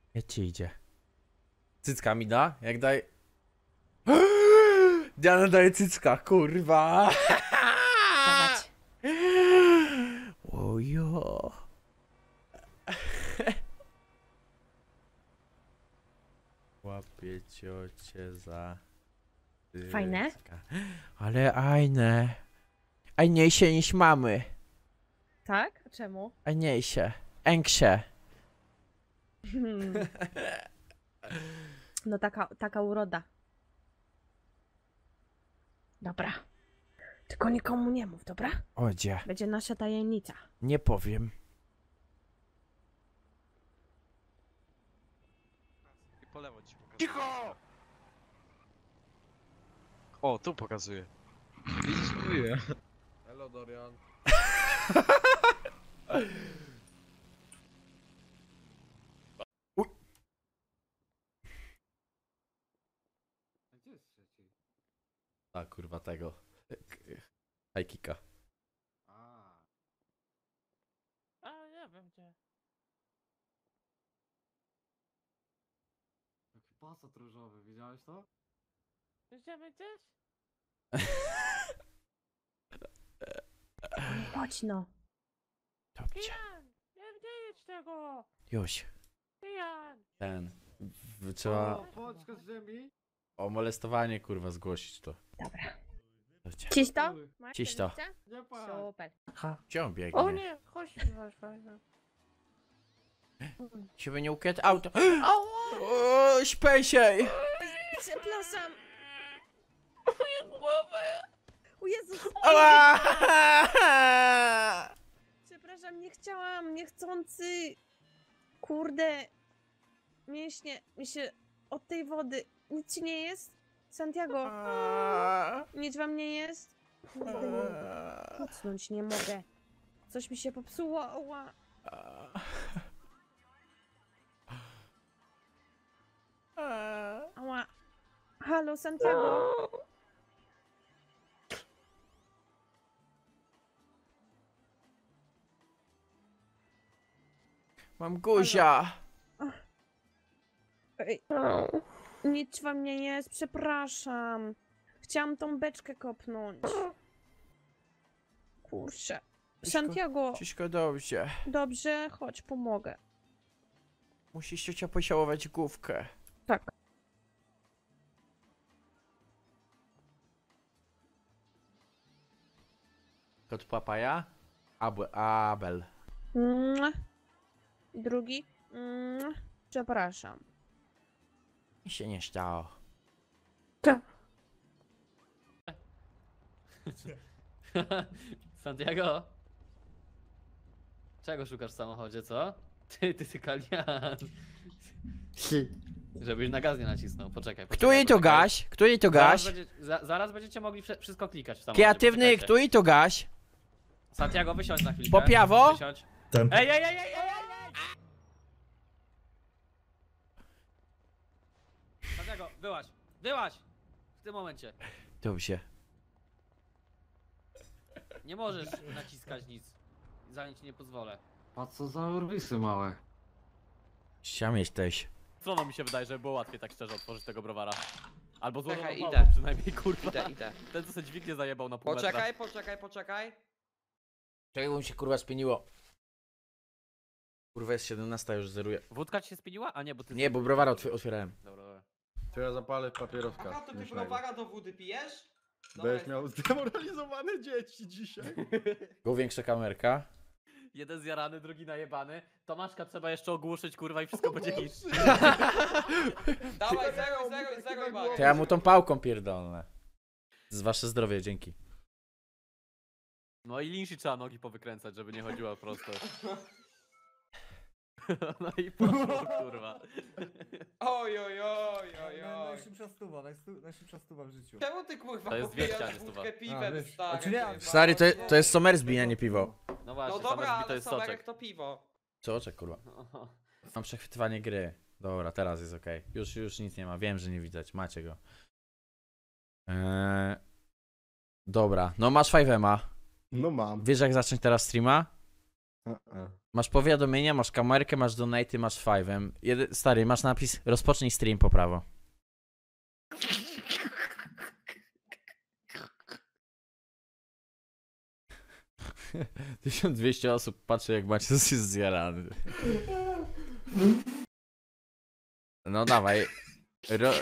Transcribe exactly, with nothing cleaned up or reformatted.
Jak ci idzie? Cycka mi da? Jak daj... Diana daje cycka, kurwa! Dawać. Ojo. Łapię ciocie za... Fajne? cycka. Ale ajne. Ajniejsze niż mamy. Tak? A czemu? Ajniejsze. Engsze. Hmm. No taka, taka uroda. Dobra. Tylko nikomu nie mów, dobra? Odzie. Będzie nasza tajemnica. Nie powiem. I po lewo ci pokazuję. Cicho! O, tu pokazuję. Widzisz, mówię. Hello Dorian. Gdzie jest trzeci? A kurwa tego. High kicka. A, A, nie wiem gdzie. jaki pasat różowy, widziałeś to? Idziemy gdzieś? Chodź no. Dobrze. Kijan! Nie nie jedź tego! Już. Kijan! Ten. w- Trzeba O, Pączka z ziemi? o molestowanie kurwa zgłosić to. Dobra. Dobrze. Ciś to? Masz Ciś to. te liście? Nie patrz. Super. Ha. Gdzie on biegnie? O nie, chodź masz fajne. Żeby nie ukradł auto. Ała! O, śpejsiej! Przepraszam. Moje głowę! O Jezus. Ała! Przepraszam, nie chciałam, niechcący. Kurde. Mięśnie mi się od tej wody. Nic ci nie jest? Santiago, nic wam nie jest? Kurde, nie mogę. Kucnąć nie mogę. Coś mi się popsuło. Ała. Ała. Halo, Santiago. Mam guzia. Ej. Nic wam nie jest, przepraszam. Chciałam tą beczkę kopnąć. Kurczę. Santiago, Wszystko dobrze. dobrze, chodź, pomogę. Musisz ciocia posiałować główkę. Tak. Kot papaja? Ab Abel. Mua. Drugi. Mua. Przepraszam. Mi się nie stało. Santiago? Czego szukasz w samochodzie, co? Ty, ty, ty, Kalian. Żebyś na gaz nie nacisnął. Poczekaj, poczekaj. Który to poczekaj. gaś? Który to Zaraz, gaś? będzie, za, zaraz będziecie mogli wsze- wszystko klikać w samochodzie. Kreatywny, poczekajcie. który to gaś? Santiago, wysiądź na chwilkę. Po prawo? Wysiądź. Ten. Ej, ej, ej, ej, ej, ej! Santiago, wyłaź! Wyłaź! W tym momencie. Dobrze. Nie możesz naciskać nic. Za nic nie pozwolę. A co za urwisy małe. Siam jesteś. Stroną mi się wydaje, że było łatwiej tak szczerze otworzyć tego browara. Albo złożoną Czekaj, małą idę. przynajmniej, kurwa. Idę, idę. Ten co sobie dźwignię zajebał na pół metra. Poczekaj, poczekaj, poczekaj. Czego mi się kurwa spieniło? Kurwa jest siedemnasta, już zeruję. Wódka ci się spieniła? A nie, bo ty... Nie, bo browara otw otwierałem. Dobra, dobra. To ja zapalę papieroska. Aha, to ty śmiesznego. browara do wody pijesz? Będziesz miał zdemoralizowane dzieci dzisiaj. Go większa kamerka. Jeden zjarany, drugi najebany. Tomaszka trzeba jeszcze ogłuszyć, kurwa, i wszystko będzie git. Dawaj, zeruj, zeruj, zeruj, Marek. To ja mu tą pałką pierdolnę. Z wasze zdrowie, dzięki. No i linsi trzeba nogi powykręcać, żeby nie chodziła prosto. No i poszło, kurwa. Oj, oj, oj, oj, oj. Najszybsza stuwa, najstu- najszybsza stuwa w życiu. Czemu ty kurwa To jest dwieście, a popijasz nie wódkę stuwa. A, piwem, wiesz. stary? Znaczy nie, ty? Stary, to, to jest Somersby, a nie piwo. No właśnie, No dobra, same to ale jest Somerek soczek. to piwo. Co oczek, kurwa? Mam przechwytywanie gry. Dobra, teraz jest okej. Już, już nic nie ma. Wiem, że nie widać. Macie go. Eee... Dobra, no masz five ema. No mam. Wiesz jak zacząć teraz streama? Masz powiadomienia, masz kamerkę, masz donaty, masz five'em. Jedy... Stary, masz napis rozpocznij stream po prawo. tysiąc dwieście osób patrzy jak macie jest zjarany. No dawaj. Ro...